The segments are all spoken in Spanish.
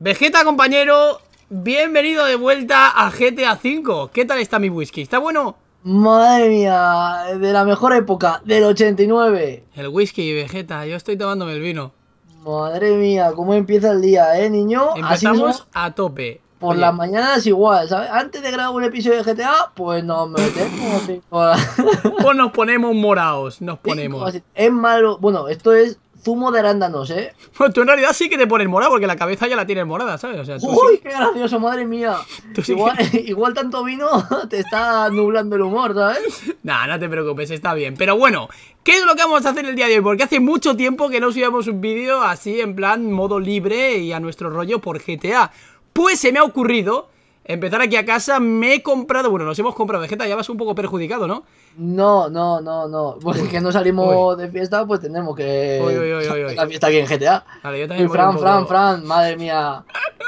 Vegeta, compañero, bienvenido de vuelta a GTA V. ¿Qué tal está mi whisky? ¿Está bueno? Madre mía, de la mejor época, del 89. El whisky, Vegeta, yo estoy tomándome el vino. Madre mía, cómo empieza el día, niño. Así Empezamos a tope. por Oye, las mañanas igual, ¿sabes? Antes de grabar un episodio de GTA, pues nos metemos 5 horas. pues nos ponemos morados, nos ponemos. Es malo, bueno, esto es zumo de arándanos, ¿eh? Pues tú en realidad sí que te pones morado porque la cabeza ya la tienes morada, ¿sabes? O sea, tú ¡Uy, sí. qué gracioso, madre mía! Tú sí Igual tanto vino te está nublando el humor, ¿sabes? Nah, no te preocupes, está bien. Pero bueno, ¿qué es lo que vamos a hacer el día de hoy? Porque hace mucho tiempo que no subíamos un vídeo así en plan modo libre y a nuestro rollo por GTA. Pues se me ha ocurrido empezar aquí a casa. Me he comprado, bueno, nos hemos comprado, Vegeta, ya vas un poco perjudicado, ¿no? No. Porque no salimos de fiesta, pues tenemos que Uy. la fiesta aquí en GTA. Vale, yo también Y voy un poco... Fran, madre mía.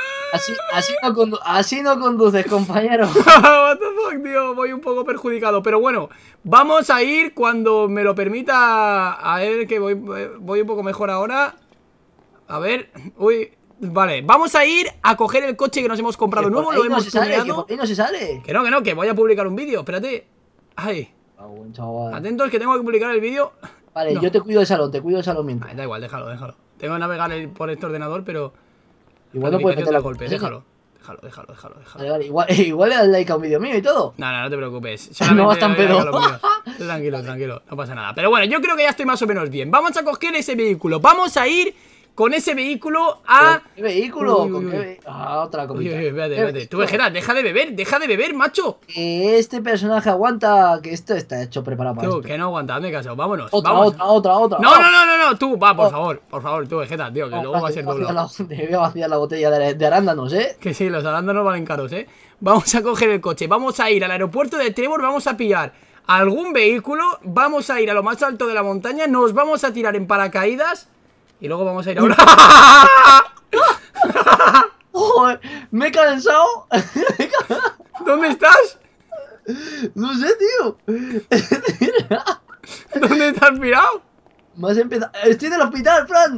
Así no conduces, compañero. What the fuck, tío, voy un poco perjudicado. Pero bueno, vamos a ir cuando me lo permita. A ver, que voy un poco mejor ahora. A ver, uy, vale, vamos a ir a coger el coche que nos hemos comprado nuevo. Lo hemos tuneado. ¿Por qué no se sale? Que no, que voy a publicar un vídeo, espérate. Ay, Buen chaval. atentos que tengo que publicar el vídeo. Vale, No. yo te cuido el salón mientras. Ay, da igual, déjalo. Tengo que navegar por este ordenador, pero... Igual no puedes meter la golpe, contraseña. déjalo. Vale, igual le das like a un vídeo mío y todo. No te preocupes. No vas tan pedo. Tranquilo, no pasa nada. Pero bueno, yo creo que ya estoy más o menos bien. Vamos a coger ese vehículo. Vamos a ir con ese vehículo a... ¿Qué vehículo? Uy. ¿Con qué otra comida? Espérate. Tú, Vegeta, deja de beber, macho. Que este personaje aguanta, que esto está hecho preparado para Tú, esto. que no aguanta, hazme caso. Vámonos. Otra. No. Tú, va, por favor, tú, Vegeta, tío, que luego va a ser doblado. Te voy a vaciar la botella de arándanos, ¿eh? Que sí, los arándanos valen caros, ¿eh? Vamos a coger el coche, vamos a ir al aeropuerto de Trevor, vamos a pillar algún vehículo, vamos a ir a lo más alto de la montaña, nos vamos a tirar en paracaídas y luego vamos a ir ahora... Joder, me he cansado. ¿Dónde estás? No sé, tío. ¿Dónde estás pirado? Me has empezado. Estoy en el hospital, Fran.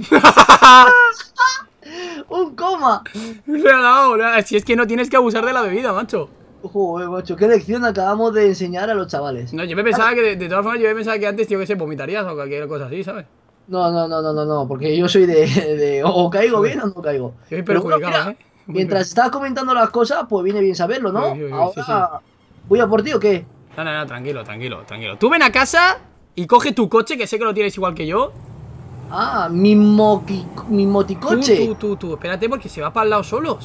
Un coma. Le ha dado, si es que no tienes que abusar de la bebida, macho. Joder, macho, qué lección acabamos de enseñar a los chavales. No, yo me pensaba que, de todas formas, yo me pensaba que antes, tío, que se vomitarías o cualquier cosa así, ¿sabes? No, porque yo soy de o caigo bien o no caigo. Yo soy Pero bueno, perjudicado, mira, mientras estás comentando las cosas, pues viene bien saberlo, ¿no? Uy, Ahora, sí. ¿voy a por ti o qué? No, tranquilo. Tú ven a casa y coge tu coche, que sé que lo tienes igual que yo. Ah, mi moticoche. Tú, espérate porque se va para el lado solo.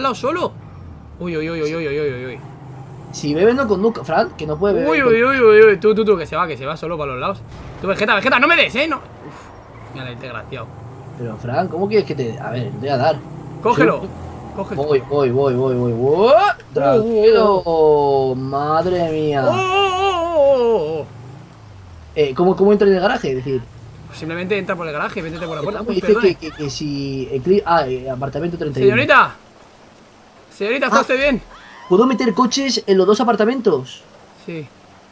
Uy. Si bebe no conduzca, Fran, que no puede beber. Uy, tú, que se va solo para los lados. Tú, Vegeta, no me des, no. Uf, mira el desgraciado. Pero, Fran, ¿cómo quieres que te...? A ver, te voy a dar. Cógelo. Voy. Tranquilo. Madre mía. Oh. ¿Cómo entro en el garaje? Es decir... Simplemente entra por el garaje, métete por la puerta. Me Uy, dice perdone. que si... apartamento 31. Señorita, ¿está usted bien? ¿Puedo meter coches en los dos apartamentos? Sí.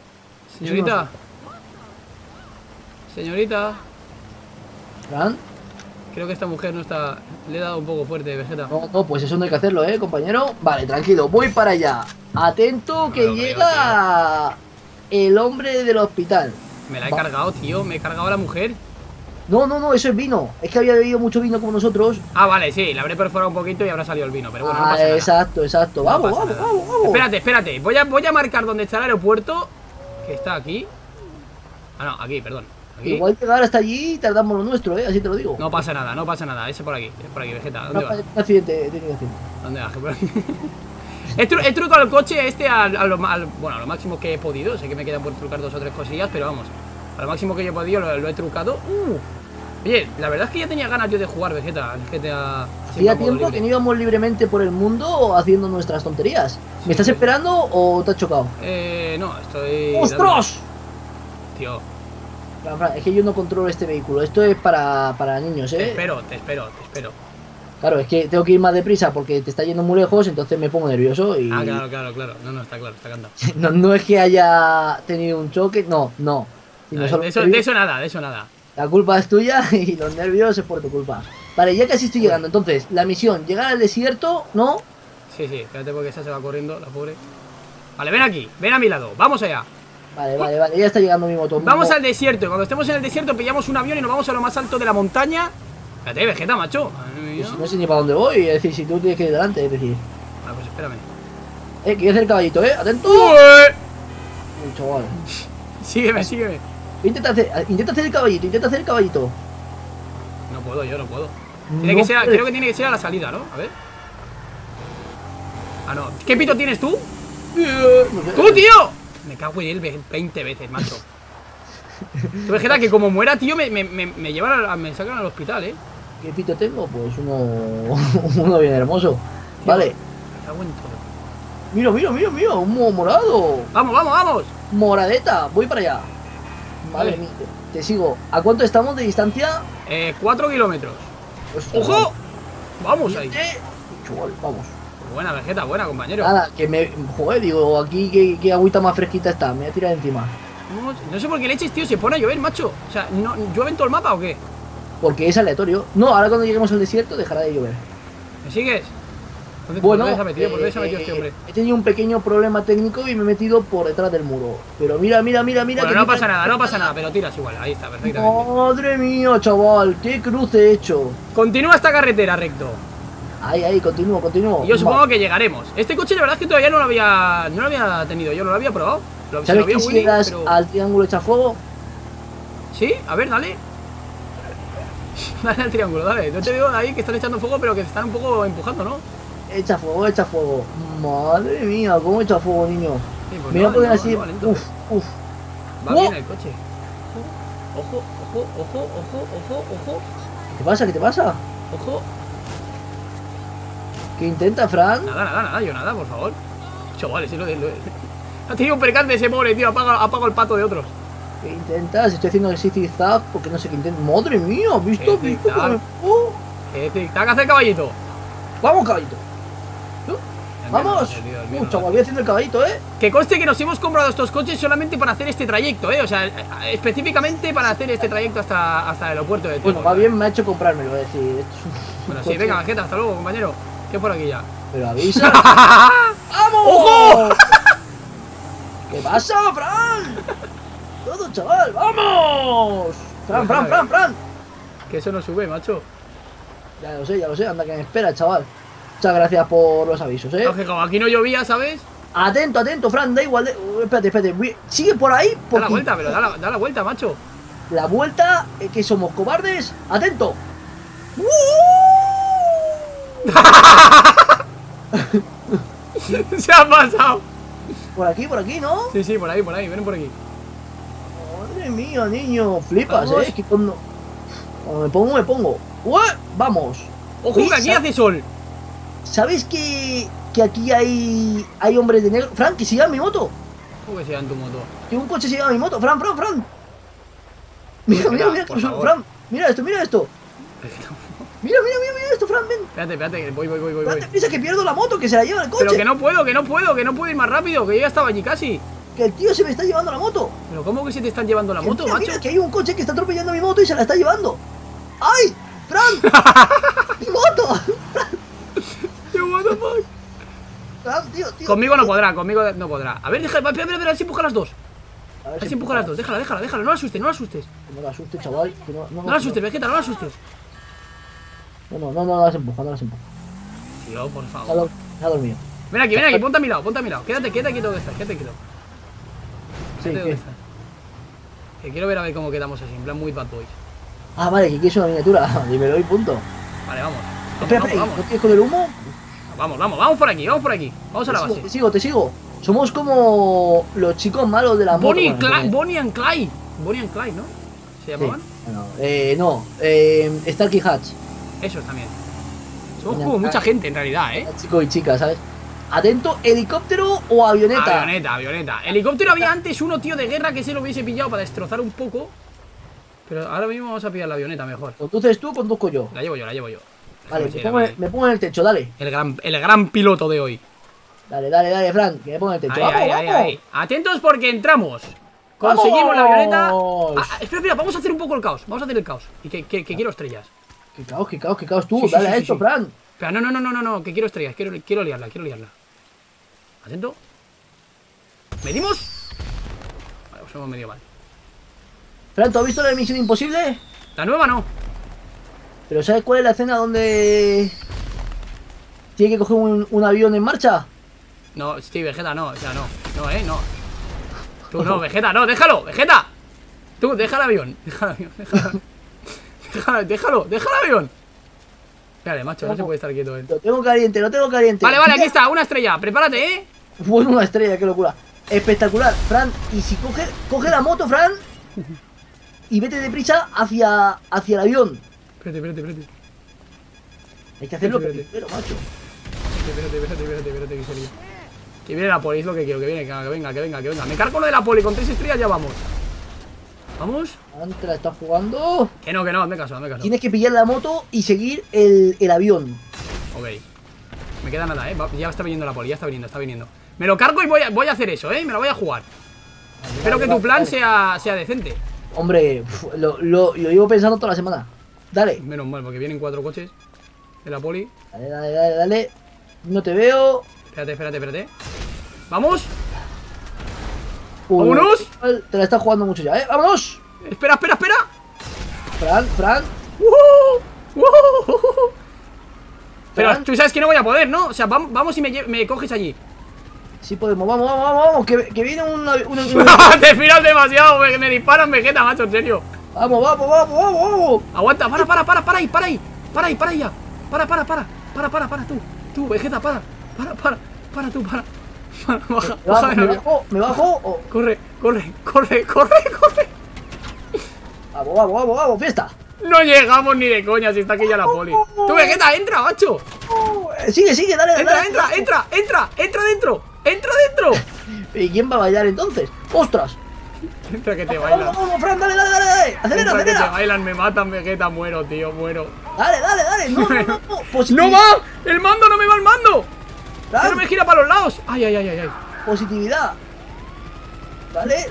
Señorita. ¿Fran? Creo que esta mujer no está... Le he dado un poco fuerte, Vegeta. No, pues eso no hay que hacerlo, compañero. Vale, tranquilo, voy para allá. Atento que llega el hombre del hospital. Me la he cargado, tío. Me he cargado a la mujer. No, eso es vino. Es que había bebido mucho vino como nosotros. Ah, vale, sí. Le habré perforado un poquito y habrá salido el vino. Pero bueno, no pasa nada. Exacto. Vamos. Espérate. Voy a marcar dónde está el aeropuerto. Que está aquí. Ah, no, aquí, perdón. Aquí. Igual llegar hasta allí y tardamos lo nuestro, así te lo digo. No pasa nada. Ese por aquí, Vegeta. ¿Dónde vas? Accidente. ¿Dónde vas? Por aquí. He trucado el coche este a lo máximo que he podido. Sé que me quedan por trucar 2 o 3 cosillas, pero vamos. A lo máximo que yo he podido lo he trucado. Oye, la verdad es que ya tenía ganas yo de jugar Vegeta. Hacía tiempo que no íbamos libremente por el mundo haciendo nuestras tonterías. ¿Me estás esperando o te has chocado? No, estoy... ¡Ostras! Tío. Es que yo no controlo este vehículo. Esto es para niños, Te espero. Claro, es que tengo que ir más deprisa porque te está yendo muy lejos, entonces me pongo nervioso y... Ah, claro. No, está claro, está cantado. No es que haya tenido un choque, no. De eso nada. La culpa es tuya y los nervios es por tu culpa. Vale, ya casi estoy llegando. Entonces, la misión, llegar al desierto, ¿no? Sí, sí, espérate porque esa se va corriendo, la pobre. Vale, ven aquí, ven a mi lado, vamos allá. Vale, vale, vale, ya está llegando mi moto. Vamos al desierto, y cuando estemos en el desierto pillamos un avión y nos vamos a lo más alto de la montaña. Espérate, Vegeta, macho. Pues no sé ni para dónde voy, es decir, si tú tienes que ir delante, es decir. Vale, pues espérame. Que voy a hacer el caballito, atento. ¡Uy! Uy, chaval. Sígueme, sígueme. Intenta hacer el caballito, intenta hacer el caballito. No puedo, yo no puedo. No Creo puedes. que tiene que ser a la salida, ¿no? A ver. Ah, no. ¿Qué pito tienes tú? No sé. ¡Tú, tío! Me cago en él 20 veces, macho. Tú, Vegeta, que como muera, tío, me llevan me sacan al hospital, ¿eh? ¿Qué pito tengo? Pues uno bien hermoso. Tío, Vale. Me cago en todo. Mira, mira, mira, mira, un morado. ¡Vamos, vamos, vamos! Moradeta, voy para allá. Vale, Vale. te sigo. ¿A cuánto estamos de distancia? 4 kilómetros. Pues, ¡Ojo! Vamos ahí. Chaval, vamos. Buena, Vegeta, buena, compañero. Nada, que me. Joder, digo, aquí qué agüita más fresquita está. Me voy a tirar encima. No sé por qué leches, tío, se pone a llover, macho. O sea, ¿no llueve en todo el mapa o qué? Porque es aleatorio. No, ahora cuando lleguemos al desierto dejará de llover. ¿Me sigues? Bueno, ¿Por dónde se ha metido? ¿Por dónde se ha metido este hombre? he tenido un pequeño problema técnico y me he metido por detrás del muro. Pero mira, mira, mira, mira. Bueno, que no mira- pasa nada, no pasa nada, pero tiras igual. Ahí está, perfectamente. Madre mía, chaval, qué cruce he hecho. Continúa esta carretera recto. Ahí, continúo, continúo. Y yo supongo que llegaremos. Este coche, la verdad es que todavía no lo había tenido. Yo no lo había probado. Se lo ¿Sabes vi a que si Willy, le das pero... al triángulo echa fuego? Sí, a ver, dale. Dale al triángulo, dale. No te digo ahí que están echando fuego, pero que te están un poco empujando, ¿no? Echa fuego, echa fuego. Madre mía, cómo echa fuego, niño. Sí, pues Me voy a no, poner no, así. no va lento. Uf. Va ¡Oh! bien el coche. Ojo, ojo, ojo, ojo, ojo, ojo, ¿Qué te pasa? ¿Qué te pasa? ojo. ¿Qué intenta, Fran? Nada, yo nada, por favor. Chavales, ha tenido un percance ese pobre, tío. Apago el pato de otros. ¿Qué intentas? Estoy haciendo el zigzag porque no sé qué intenta. Madre mía, ¿has visto? ¿Qué ¿Visto? zigzag? ¡Oh! Zigzag, hace el caballito. Vamos, caballito. ¡Vamos! El mío no. Chaval, voy haciendo el caballito, Que conste que nos hemos comprado estos coches solamente para hacer este trayecto, O sea, específicamente para hacer este trayecto hasta el aeropuerto de Bueno, Tebo. más bien me ha hecho comprármelo, es decir, esto es un Bueno, sí, coche. venga, Vegeta, hasta luego, compañero. ¿Qué por aquí ya? Pero avisa. ¡Vamos! ¡Ojo! ¿Qué pasa, Fran? Todo, chaval, ¡vamos! Fran. Que eso no sube, macho. Ya lo sé, anda que me espera, chaval. Muchas gracias por los avisos, Aunque como aquí no llovía, ¿sabes? Atento, Fran, da igual. Espérate. Sigue por ahí. Da la Porque vuelta, pero da la vuelta, macho. la vuelta, que somos cobardes. Atento. Se ha pasado. Por aquí, ¿no? Sí, por ahí, ven por aquí. Madre mía, niño. Flipas, Vamos. Es que cuando me pongo. Vamos. Ojo, Oye, que aquí hace sol. ¿Sabes que aquí hay hombres de negro? Fran, que se llama mi moto. ¿Cómo que sea en tu moto? Que un coche se llama mi moto. Fran. Mira, por favor. Fran. Mira esto. Mira esto, Fran, ven. Espérate, que voy. Date prisa que pierdo la moto, que se la lleva el coche. Pero que no puedo ir más rápido, que yo ya estaba allí casi. Que el tío se me está llevando la moto. Pero ¿cómo que se te están llevando la Que moto, mira, macho? mira, que hay un coche que está atropellando mi moto y se la está llevando. ¡Ay! ¡Fran! ¡Mi moto! What the fuck? Fran, tío. Conmigo no podrá. A ver, espera, a ver si empuja las dos. A A ver si empuja las dos, déjala, no la asustes. No la asustes, chaval. Que No la asustes, Vegeta, no la asustes. No las empuja. Tío, por favor. Se ha dormido. Ven aquí, ponte a mi lado. Quédate quieto donde estás, quédate quieto. Sí, Quédate donde ¿qué? estás. Que quiero ver a ver cómo quedamos así, en plan muy bad boys. Ah, vale, que quieres una miniatura. Dímelo y punto. Vale, vamos. Espera, ¿no tienes con el humo? Vamos por aquí. Vamos a la base. Te sigo. Somos como los chicos malos de la moto. Bonnie Bueno, and Clyde, ¿no? ¿Se sí. llamaban? No, Starkey Hatch. Esos también. Somos Bonnie como and mucha Clyde. gente en realidad, Chico y chica, ¿sabes? Atento, helicóptero o avioneta. Avioneta. Helicóptero había antes uno, tío, de guerra que se lo hubiese pillado para destrozar un poco. Pero ahora mismo vamos a pillar la avioneta mejor. Conduces tú, conduzco yo. La llevo yo. Vale, Déjame seguir me pongo en el techo, dale. el gran piloto de hoy. Dale, Fran, que me pongo en el techo. ¡Vamos! Ahí. Atentos porque entramos. Conseguimos la avioneta. ¡Vamos! Espera, vamos a hacer un poco el caos. Vamos a hacer el caos. Y que quiero estrellas. Qué caos tú. Sí, sí, Dale sí, a sí, esto, sí. Fran. Espera, no, que quiero estrellas, quiero liarla, Atento. ¿Medimos? Vale, pues hemos medido mal. Fran, ¿tú has visto la Misión Imposible? La nueva no. Pero ¿sabes cuál es la escena donde tiene que coger un avión en marcha? No, sí, Vegeta no, o sea, no, no. Tú no, Vegeta, no, déjalo, Vegeta. Tú, deja el avión, déjalo el avión. Espérate, macho, no se puede estar quieto él. Lo tengo caliente. Vale, aquí está, una estrella, prepárate, Bueno, una estrella, qué locura. Espectacular, Fran. Y si coge la moto, Fran, y vete deprisa hacia el avión. Espérate. Hay que hacerlo Espérate. primero, macho. Espérate, que se líe. Que viene la poli, es lo que quiero, que venga. Me cargo lo de la poli, con 3 estrellas ya vamos. ¿Vamos? Fran, te la estás jugando. Que no, hazme caso. Tienes que pillar la moto y seguir el avión. Ok. Me queda nada, ya está viniendo la poli, está viniendo. Me lo cargo y voy a hacer eso, me la voy a jugar. Espero que tu plan sea decente. Hombre, lo llevo pensando toda la semana. Dale. Menos mal, porque vienen 4 coches de la poli. Dale. No te veo. Espérate. ¡Vamos! Uy, ¡Vámonos! Te la estás jugando mucho ya, ¡vámonos! Espera. Fran. Pero tú sabes que no voy a poder, ¿no? O sea, vamos y me coges allí. Sí podemos, vamos, que viene una... Te firas demasiado, me disparan, Vegeta, macho, en serio. Vamos. Aguanta, para ahí ya. Para, tú, Vegeta, para, tú, para. Baja, Me bajo. Oh. Corre. Vamos, fiesta. No llegamos ni de coña si está aquí ya la poli. Tú, Vegeta, entra, macho. Sigue, dale. Entra dentro. ¿Y quién va a bailar entonces? ¡Ostras! Entra que te bailan. Vamos, Fran, dale. Acelera. Que te bailan, me matan, Vegeta, muero, tío, muero. Dale. No. ¡No va! ¡El mando no me va el mando! Fran, ¡No me gira para los lados! ¡Ay! positividad. Vale,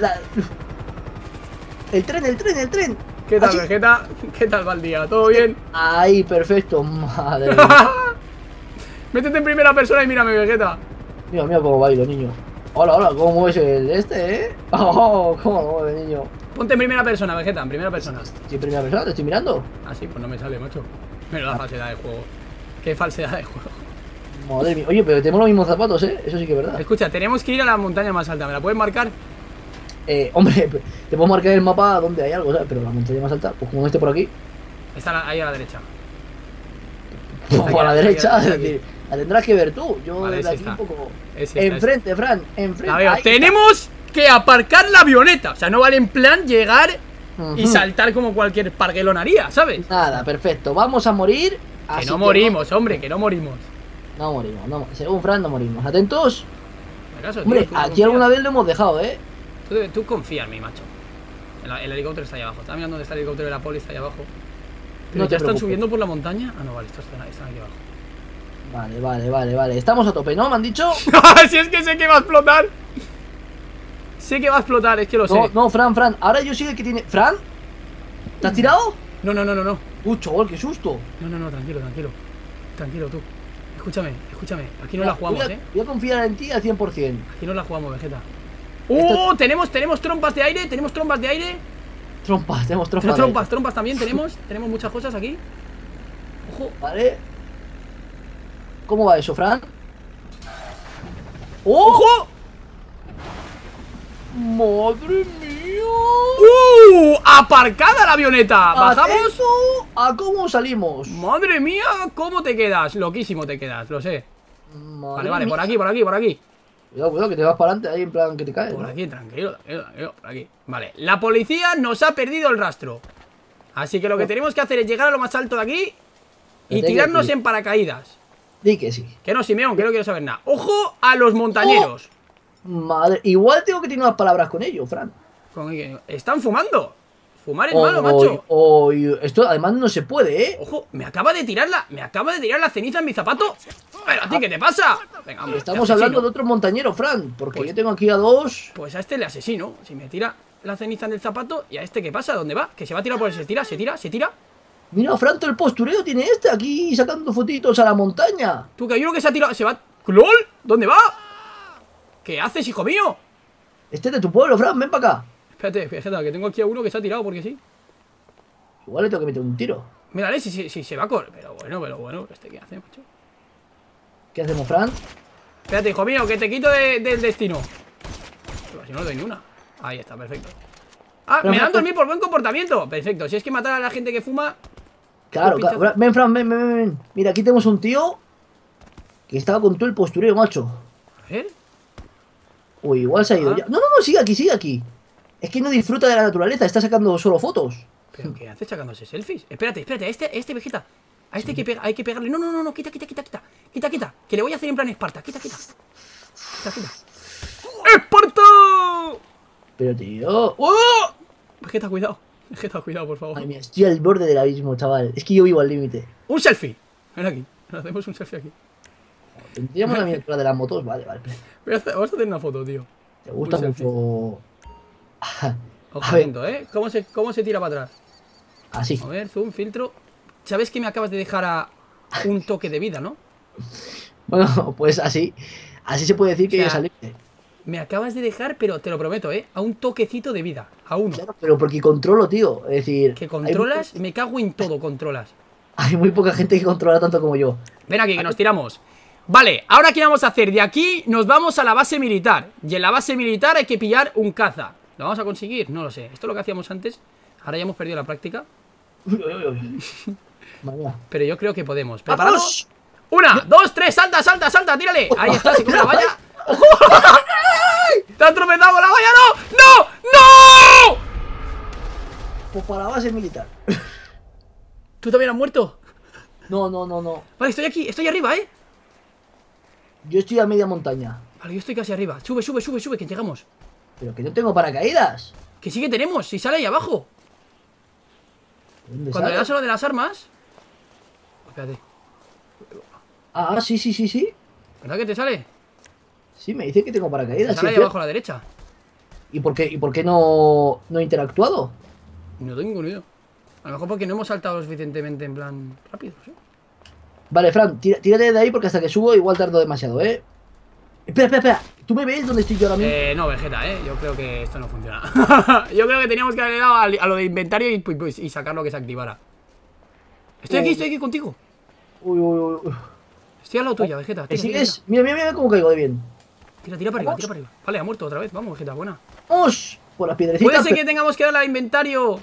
el tren. ¿Qué tal, Así. Vegeta? ¿Qué tal va el día? ¿Todo bien? Ahí, perfecto, madre mía. Métete en primera persona y mírame, Vegeta. Mira cómo bailo, niño. Hola, ¿cómo mueves el Oh, cómo lo mueve, niño. Ponte en primera persona, Vegeta, en primera persona. Estoy en primera persona, te estoy mirando. Ah, sí, pues no me sale, macho. Menuda falsedad de juego. Qué falsedad de juego. Madre mía, oye, pero tenemos los mismos zapatos, eso sí que es verdad. Escucha, tenemos que ir a la montaña más alta, ¿me la puedes marcar? Hombre, te puedo marcar el mapa donde hay algo, ¿sabes? Pero la montaña más alta, pues como este por aquí. Está ahí a la derecha. O a la derecha, aquí. es decir, la tendrás que ver tú. Yo Vale, desde ese aquí está. un poco. Ese está, Enfrente, Fran, enfrente. La veo. Ahí Tenemos que aparcar la avioneta. O sea, no vale en plan llegar y Ujú. saltar como cualquier parguelón haría, ¿sabes? Nada, perfecto. Vamos a morir. Que así no morimos, hombre, que no morimos. No morimos, según Fran, no morimos. Atentos. ¿Me caso, tío? Hombre, ¿Tú aquí confías? alguna vez lo hemos dejado, Tú confía en mí, macho. El helicóptero está ahí abajo. Estaba mirando dónde está el helicóptero de la poli, está ahí abajo. Pero No te ya están preocupes. subiendo por la montaña. Ah, no, vale, están aquí abajo. Vale. Estamos a tope, ¿no? ¿Me han dicho? Si es que sé que va a explotar. Sé que va a explotar, es que lo sé. No, Fran. Ahora yo soy el que tiene. ¿Fran? ¿Te has tirado? No. Chaval, qué susto. No, tranquilo. Tranquilo, tú. Escúchame. Aquí no la jugamos, Voy a confiar en ti al 100%. Aquí no la jugamos, Vegeta. Esto- Tenemos trompas de aire. Tenemos trompas también tenemos muchas cosas aquí. Ojo. Vale. ¿Cómo va eso, Fran? ¡Oh! ¡Ojo! ¡Madre mía! ¡Aparcada la avioneta! ¿Bajamos? Atento a cómo salimos. ¡Madre mía! ¿Cómo te quedas? Loquísimo te quedas, lo sé. Madre Vale, mía. por aquí. Cuidado, que te vas para adelante ahí en plan que te caes. Por ¿no? aquí, tranquilo, por aquí. Vale, la policía nos ha perdido el rastro. Así que lo que tenemos que hacer es llegar a lo más alto de aquí y Vete tirarnos aquí. en paracaídas. Di que sí. Que no, Simeón, que no quiero saber nada. ¡Ojo a los montañeros! Madre, igual tengo que tener unas palabras con ellos, Fran. Están fumando. Fumar es malo, macho. Esto además no se puede, Ojo, me acaba de tirar la ceniza en mi zapato. ¿Pero a ti qué te pasa? Venga, hombre, Estamos te hablando asesino. de otros montañeros, Fran. Porque Pues- yo tengo aquí a dos. Pues a este le asesino. Si me tira la ceniza en el zapato, ¿y a este qué pasa? ¿Dónde va? Que se va a tirar por el... Se tira. Mira, Fran, todo el postureo tiene este aquí sacando fotitos a la montaña. Tú, que hay uno que se ha tirado. Se va. ¡Lol! ¿Dónde va? ¿Qué haces, hijo mío? Este es de tu pueblo, Fran, ven para acá. Espérate, fíjate, que tengo aquí a uno que se ha tirado porque sí. Igual le tengo que meter un tiro. Mírale, si se va a correr. Pero bueno, ¿este qué hace, macho? ¿Qué hacemos, Fran? Espérate, hijo mío, que te quito del destino. Pero si no le doy ni una. Ahí está, perfecto. Ah, Pero me dan Fran, 2000 por buen comportamiento. Perfecto, si es que matar a la gente que fuma. Claro, pinchazo. claro. Ven, Fran, ven. Mira, aquí tenemos un tío que estaba con todo el postureo, macho. A ver. Uy, igual se ha ido Ah. ya. No, sigue aquí. Es que no disfruta de la naturaleza, está sacando solo fotos. ¿Pero qué hace sacándose selfies? Espérate, a este Vegeta. A este hay que pegarle. No, quita. Que le voy a hacer en plan Esparta. Quita. ¡Esparta! Pero tío. ¡Oh! Vegeta, cuidado, por favor. Ay, mía, estoy al borde del abismo, chaval. Es que yo vivo al límite. Un selfie. Ven aquí. Nos hacemos un selfie aquí. Tendríamos la miniatura de las motos, vale. Vamos a hacer una foto, tío. Te gusta Un selfie. mucho. Ojo, A ver. atento, ¿eh? ¿Cómo se tira para atrás? Así. A ver, zoom, filtro. ¿Sabes que me acabas de dejar a un toque de vida, no? Bueno, pues así. Así se puede decir que O sea, vives al límite. Me acabas de dejar, pero te lo prometo, ¿eh? A un toquecito de vida. A uno. Claro, pero porque controlo, tío. Es decir. Que controlas, me cago en todo, controlas. Hay muy poca gente que controla tanto como yo. Ven aquí, que nos tiramos. Vale, ahora ¿qué vamos a hacer? De aquí nos vamos a la base militar. Y en la base militar hay que pillar un caza. ¿Lo vamos a conseguir? No lo sé. Esto es lo que hacíamos antes. Ahora ya hemos perdido la práctica. Uy. Madre mía. Pero yo creo que podemos. ¿Preparados? ¡Vamos! 1, 2, 3, salta, tírale. Ahí está, se come la valla. ¡Te has tropezado con la valla! ¡No! Pues para la base militar. ¿Tú también has muerto? No. Vale, estoy arriba, ¿eh? Yo estoy a media montaña. Vale, yo estoy casi arriba. Sube, que llegamos. Pero que no tengo paracaídas. Que sí que tenemos, si sale ahí abajo. ¿Dónde Cuando le sale? das a lo de las armas. Espérate, Ah, sí. ¿verdad que te sale? Sí, me dice que tengo Te paracaídas. sale sí, ahí abajo a la derecha. ¿Y por qué no he interactuado? No tengo ni idea. A lo mejor porque no hemos saltado lo suficientemente en plan rápido, ¿sí? Vale, Fran, tírate de ahí porque hasta que subo igual tardo demasiado, ¿eh? Espera. ¿Tú me ves dónde estoy yo ahora mismo? No, Vegeta, yo creo que esto no funciona. Yo creo que teníamos que haberle dado a lo de inventario y sacar lo que se activara. Estoy aquí contigo. Uy. Estoy al lado tuya, Vegeta. ¿Me Tira, sigues? Mira cómo caigo de bien. tira para arriba. Vale, ha muerto otra vez. Vamos, Vegeta, buena. ¡Vamos! Por las piedrecitas. Puede ser que tengamos que darle al inventario.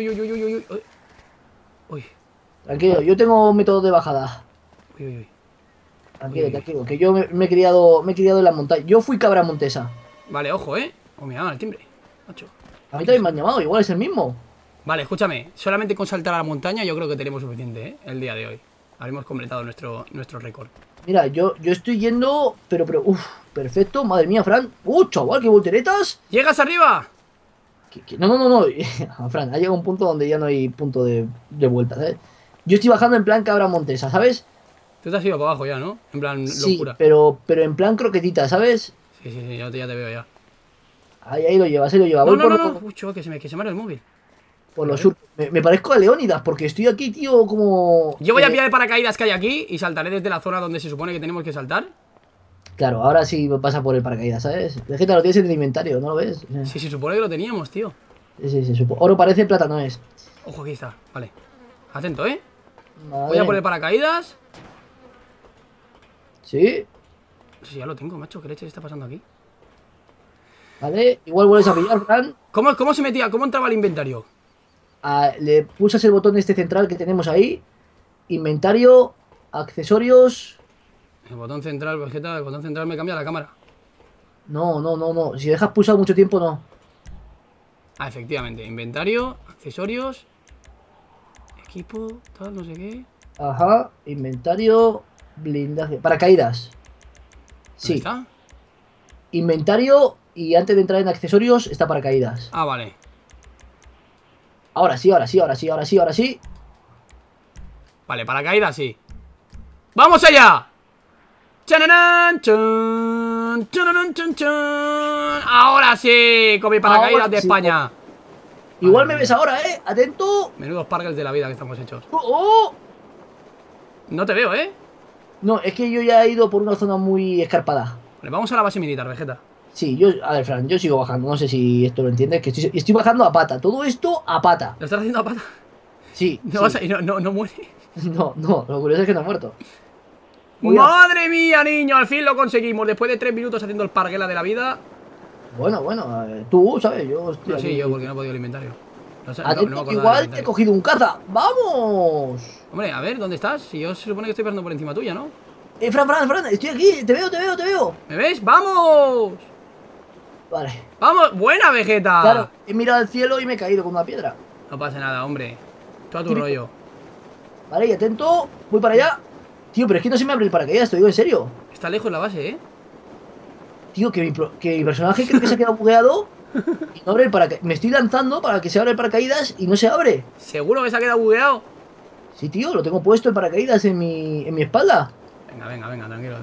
Uy. Tranquilo, yo tengo método de bajada. Uy. Tranquilo, que yo me he criado en la montaña. Yo fui cabra montesa. Vale, ojo, Oh, me llaman al timbre, macho. A mí también me han llamado, igual es el mismo. Vale, escúchame. Solamente con saltar a la montaña yo creo que tenemos suficiente, el día de hoy. Habremos completado nuestro récord. Mira, yo estoy yendo, pero, perfecto, madre mía, Fran. Chaval, qué volteretas. ¿Llegas arriba? No. Fran, ha llegado un punto donde ya no hay punto de vuelta, ¿sabes? Yo estoy bajando en plan cabra montesa, ¿sabes? Tú te has ido para abajo ya, ¿no? En plan Sí, locura. pero en plan croquetita, ¿sabes? Sí, ya te veo ya. Ahí lo lleva. Voy No. Uy, chaval, que se me muere el móvil. por los sur. Me parezco a Leónidas, porque estoy aquí, tío, como... Yo voy a pillar el paracaídas que hay aquí y saltaré desde la zona donde se supone que tenemos que saltar. Claro, ahora sí pasa por el paracaídas, ¿sabes? Vegeta, lo tienes en el inventario, ¿no lo ves? Sí, se supone que lo teníamos, tío. Sí. Oro parece, plata no es. Ojo, aquí está. Vale. Atento, ¿eh? Vale. Voy a por el paracaídas. Sí, Sí, ya lo tengo, macho. ¿Qué leche está pasando aquí? vale. Igual vuelves a pillar, Fran. ¿Cómo se metía? ¿Cómo entraba al inventario? Le pulsas el botón este central que tenemos ahí. Inventario, accesorios. El botón central, Vegeta, el botón central me cambia la cámara. No. Si dejas pulsado mucho tiempo, no. Ah, efectivamente. Inventario, accesorios, equipo, tal, no sé qué. Ajá, inventario, blindaje. Paracaídas. ¿Dónde Sí. está? Inventario y antes de entrar en accesorios está paracaídas. Ah, vale. Ahora sí. Vale, paracaídas, sí. ¡Vamos allá! ¡Chananán! ¡Chan! ¡Chananán! ¡Chan! ¡Ahora sí! Con mi paracaídas Ahora de sí. España. Igual Madre me ves mía. ahora, Atento. Menudos parques de la vida que estamos hechos. ¡Oh! No te veo, ¿eh? No, es que yo ya he ido por una zona muy escarpada. Vale, vamos a la base militar, Vegeta. Sí, a ver, Fran, yo sigo bajando. No sé si esto lo entiendes, que estoy bajando a pata. Todo esto a pata. ¿Lo estás haciendo a pata? Sí. No, sí. vas a, no muere. No, lo curioso es que no ha muerto. Voy a- ¡Madre mía, niño! Al fin lo conseguimos. Después de 3 minutos haciendo el parguela de la vida. Bueno, tú, ¿sabes? Yo estoy No, sí, aquí. yo porque no he podido el inventario. No, sé, Atento, me acordaba igual del te he inventario. cogido un caza. ¡Vamos! Hombre, a ver, ¿dónde estás? Si yo se supone que estoy pasando por encima tuya, ¿no? Fran, estoy aquí. Te veo. ¿Me ves? ¡Vamos! Vale. ¡Vamos! ¡Buena, Vegeta! Claro, he mirado al cielo y me he caído con una piedra. No pasa nada, hombre. Tú a tu Típico. rollo. Vale, y atento. Voy para allá. Tío, pero es que no se me abre el paracaídas, te digo en serio. Está lejos la base, ¿eh? Tío, que mi personaje creo que se ha quedado bugueado y no abre el paracaídas. Me estoy lanzando para que se abra el paracaídas y no se abre. ¿Seguro que se ha quedado bugueado? Sí, tío, lo tengo puesto el paracaídas en mi espalda. Venga, tranquilo.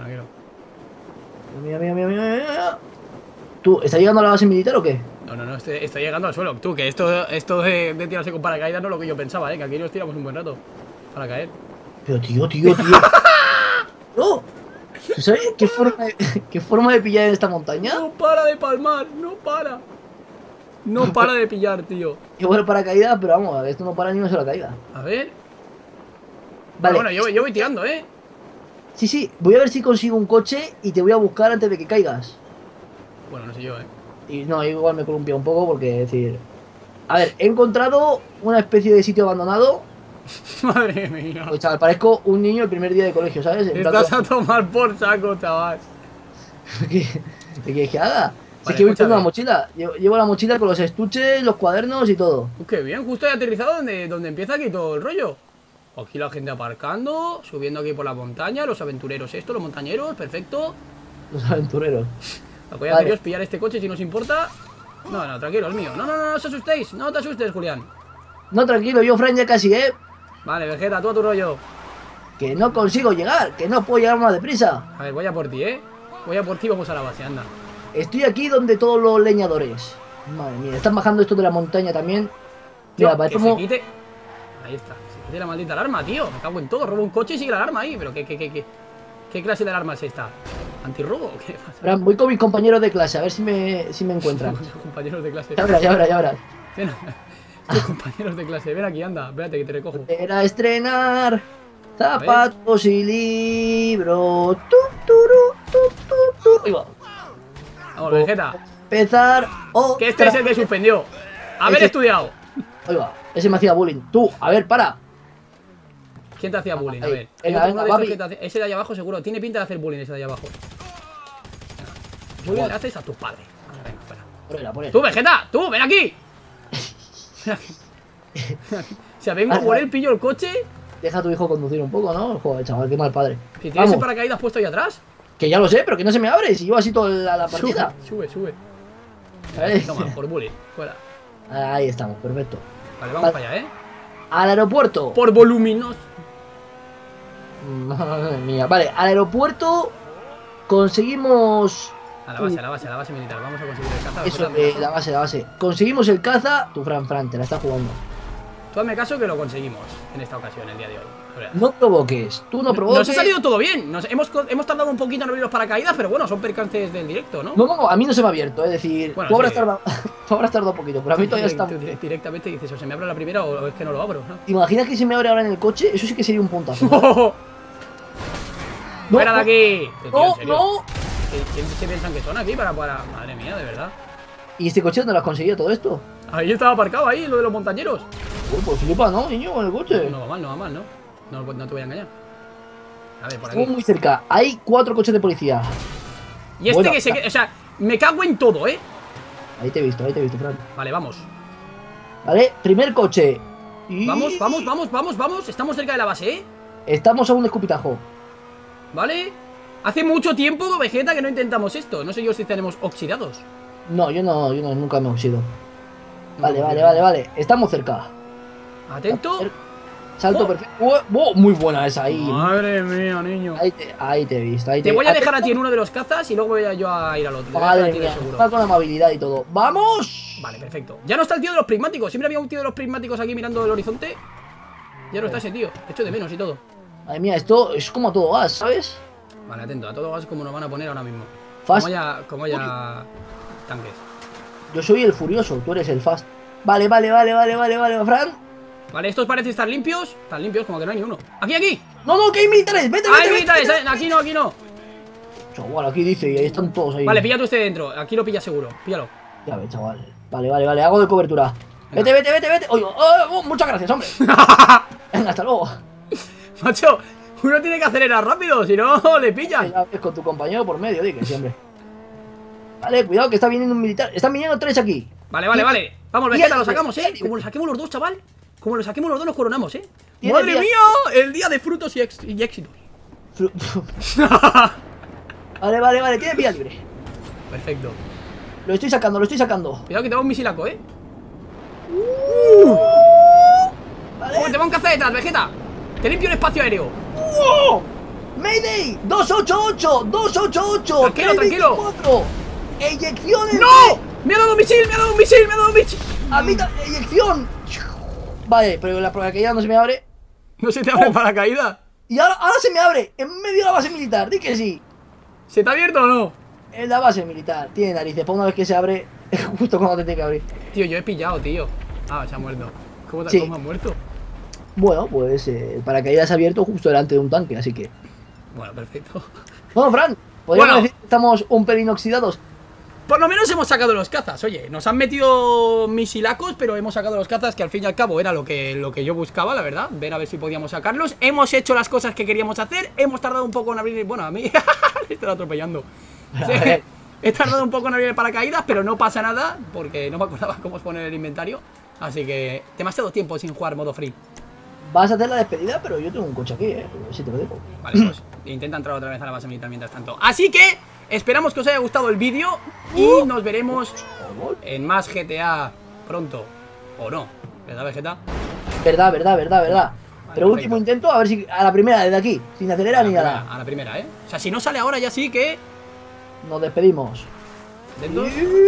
Mira. ¿Tú, estás llegando a la base militar o qué? No, estoy llegando al suelo. Tú, que esto de tirarse con paracaídas no es lo que yo pensaba, ¿eh? Que aquí nos tiramos un buen rato para caer. Pero tío. No. ¿Tú sabes qué forma de pillar en esta montaña? No para de palmar, no para. No para de pillar, tío. Llevo el paracaídas, pero vamos, esto no para ni una sola caída. A ver. Vale. Bueno, yo voy tirando, ¿eh? Sí, voy a ver si consigo un coche y te voy a buscar antes de que caigas. Bueno, no sé yo, ¿eh? Y no, igual me columpia un poco porque, decir... A ver, he encontrado una especie de sitio abandonado. Madre mía. Pues chaval, parezco un niño el primer día de colegio, ¿sabes? En plan, Estás a tomar por saco, chaval. ¿Qué quieres que haga? Si Vale, es que voy con escúchame. una mochila. Llevo la mochila con los estuches, los cuadernos y todo. Qué bien, justo he aterrizado donde empieza aquí todo el rollo. Aquí la gente aparcando, subiendo aquí por la montaña, los aventureros los montañeros, perfecto. Los aventureros. Lo que voy a hacer yo es pillar este coche si nos importa. No, tranquilo, es mío. No os asustéis, no te asustes, Julián. No, tranquilo, yo, Fran, ya casi, Vale, Vegeta, tú a tu rollo. Que no consigo llegar, que no puedo llegar más deprisa. A ver, voy a por ti, ¿eh? Voy a por ti, vamos a la base, anda. Estoy aquí donde todos los leñadores. Madre mía, están bajando esto de la montaña también. Tío, Mira, parece que se como... quite. Ahí está, se quite la maldita alarma, tío. Me cago en todo, robo un coche y sigue la alarma ahí. Pero ¿qué clase de alarma es esta? ¿Antirrobo? ¿Qué pasa? Fran, voy con mis compañeros de clase, a ver si me encuentran. Compañeros de clase. Ya verás. Ven, tus compañeros de clase, ven aquí, anda, espérate que te recojo. Era estrenar zapatos y libros. Ahí va. Vamos, Vegeta. Empezar. Que este es el que suspendió. Haber Ese- estudiado. Ahí va. Ese me hacía bullying. Tú, a ver, para. ¿Quién te hacía bullying? A Ahí. ver. Venga, Hay uno de estos papi. que te hace- Ese de allá abajo seguro. Tiene pinta de hacer bullying ese de allá abajo. Bullying le haces a tus padres. Venga, fuera. Por él. ¡Tú, Vegeta! ¡Tú, ven aquí! Ven aquí. Si a vengo por él, pillo el coche. Deja a tu hijo conducir un poco, ¿no? Joder, chaval, qué mal padre. Si tienes el Vamos. paracaídas puesto ahí atrás. Que ya lo sé, pero que no se me abre. Si llevo así toda la partida. Sube. ¿Sabes? Toma, por bullying. Fuera. Ahí estamos, perfecto. Vale, vamos Vale. para allá, ¿eh? Al aeropuerto. Por voluminoso. Madre mía. Vale, al aeropuerto conseguimos. A la base militar. Vamos a conseguir el caza. Eso, Vegeta, mira. la base. Conseguimos el caza. Tu Fran, te la estás jugando. Tú hazme caso que lo conseguimos en esta ocasión, el día de hoy. Verás. No provoques. Tú no provoques. Nos ha salido todo bien. Hemos tardado un poquito en abrir los paracaídas, pero bueno, son percances del directo, ¿no? No, a mí no se me ha abierto. Es decir, Bueno, tú habrás sí. tardado. Tú habrás tardado un poquito, pero a mí todavía está. Tú directamente dices, o se me abre la primera o es que no lo abro, ¿no? ¿Te imaginas que se me abre ahora en el coche? Eso sí que sería un puntazo. No, ¡Fuera de aquí! Pero, tío, en No, serio, no. ¿Quién se piensan que son aquí para... Madre mía, de verdad. ¿Y este coche dónde lo has conseguido todo esto? Ahí estaba aparcado, ahí, lo de los montañeros. Uy, pues flipa, ¿no, niño? Con el coche. No va mal, ¿no? No te voy a engañar. A ver, por Estamos aquí. muy cerca. Hay 4 coches de policía. Y este Bueno, que se queda... O sea, me cago en todo, ¿eh? Ahí te he visto, Fran. Vale, vamos. Vale, primer coche. Y... Vamos. Estamos cerca de la base, ¿eh? Estamos a un escupitajo. ¿Vale? Hace mucho tiempo, Vegeta, que no intentamos esto. No sé yo si tenemos oxidados. No, yo nunca me he oxido. Vale. Estamos cerca. Atento. Salto perfecto. Muy buena esa ahí. Madre mía, niño. Ahí te he visto. Te voy a dejar a ti en uno de los cazas y luego voy yo a ir al otro. Madre mía, está con amabilidad y todo. ¡Vamos! Vale, perfecto. Ya no está el tío de los prismáticos. Siempre había un tío de los prismáticos aquí mirando el horizonte. Ya no está ese tío. Echo de menos y todo. Madre mía, esto es como a todo gas, ¿sabes? Vale, atento. A todo gas como nos van a poner ahora mismo. Fast. Como haya tanques. Yo soy el furioso, tú eres el fast. Vale, Fran. Vale, estos parecen estar limpios. Están limpios, como que no hay ni uno. ¡Aquí! No, que hay militares. Vete. ¡Hay militares! Aquí no. Chaval, aquí dice, y ahí están todos ahí. Vale, pilla tú este dentro. Aquí lo pillas seguro. Píllalo. Ya ves, chaval. Vale, hago de cobertura. Vete. Oye, muchas gracias, hombre. Venga, hasta luego. Macho, uno tiene que acelerar rápido, si no le pillan. Ya ves con tu compañero por medio, di que siempre. Vale, cuidado que está viniendo un militar. Están viniendo 3 aquí. Vale. Vamos, Vegeta, lo sacamos, Como lo saquemos los dos, chaval. Como lo saquemos los dos, nos coronamos, ¡Madre mía! El día de frutos y éxitos. Vale, tiene vía libre. Perfecto. Lo estoy sacando. Cuidado que te va un misilaco, Vale. Te va un caza detrás, Vegeta. Te limpio el espacio aéreo. ¡Mayday! 288. Tranquilo. ¡Eyecciones! ¡No! ¡Me ha dado un misil! ¡A mí eyección! Vale, pero la paracaídas no se me abre. ¿No se te abre paracaídas? Y ahora se me abre en medio de la base militar, di que sí. ¿Se te ha abierto o no? En la base militar, tiene narices, para una vez que se abre, justo cuando te tiene que abrir. Tío, yo he pillado, tío. Ah, se ha muerto. ¿Cómo Sí. ha muerto? Bueno, pues el paracaídas se ha abierto justo delante de un tanque, así que... Bueno, perfecto. Bueno, Fran, podríamos decir que estamos un pelín oxidados. Por lo menos hemos sacado los cazas, oye. Nos han metido misilacos, pero hemos sacado los cazas, que al fin y al cabo era lo que yo buscaba, la verdad. Ver a ver si podíamos sacarlos. Hemos hecho las cosas que queríamos hacer. Hemos tardado un poco en abrir... Bueno, a mí... me estoy atropellando. Sí, he tardado un poco en abrir el paracaídas, pero no pasa nada, porque no me acordaba cómo poner el inventario. Así que demasiado tiempo sin jugar modo free. Vas a hacer la despedida, pero yo tengo un coche aquí, si te lo digo. Vale, pues intenta entrar otra vez a la base militar mientras tanto. Así que esperamos que os haya gustado el vídeo y nos veremos en más GTA pronto. O no, ¿verdad, Vegeta? Verdad. Vale, Pero último intento, a ver si a la primera desde aquí, sin acelerar ni nada. A la primera, O sea, si no sale ahora ya sí que... Nos despedimos. Dentro.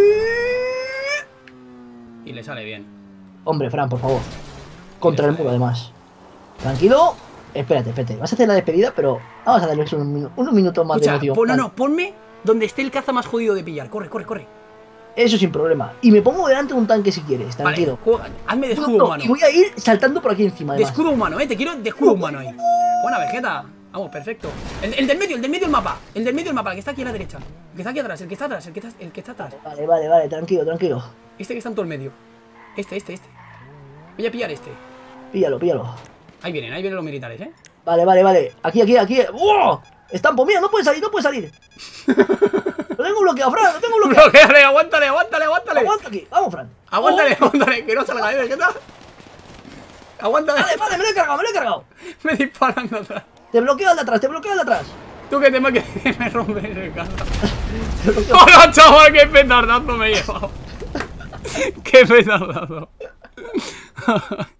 Y le sale bien. Hombre, Fran, por favor. Contra el muro, además. Tranquilo. Espérate. Vas a hacer la despedida, pero vamos a darle unos minutos más de emoción. Ponme donde esté el caza más jodido de pillar. Corre. Eso sin problema. Y me pongo delante de un tanque si quieres, tranquilo. Vale, hazme de escudo humano. Y voy a ir saltando por aquí encima, además. De escudo humano, te quiero de escudo humano ahí. Buena, Vegeta. Vamos, perfecto. El del medio del mapa. El del medio del mapa, el que está aquí a la derecha. El que está aquí atrás, el que está atrás. Vale, tranquilo. Este que está en todo el medio. Este. Voy a pillar este. Píllalo. Ahí vienen los militares, Vale. Aquí. ¡Oh! Estampo, mira, no puede salir. Lo tengo bloqueado, Fran, Bloqueale, aguántale. Aguanta aquí, vamos, Fran. Aguántale, que no salga, Vegeta. Aguántale. Vale, me lo he cargado. Me disparan de atrás. Te bloqueo al de atrás. Tú que me rompes el carro. ¡Hola, chaval! ¡Qué petardazo me he llevado! ¡Qué petardazo!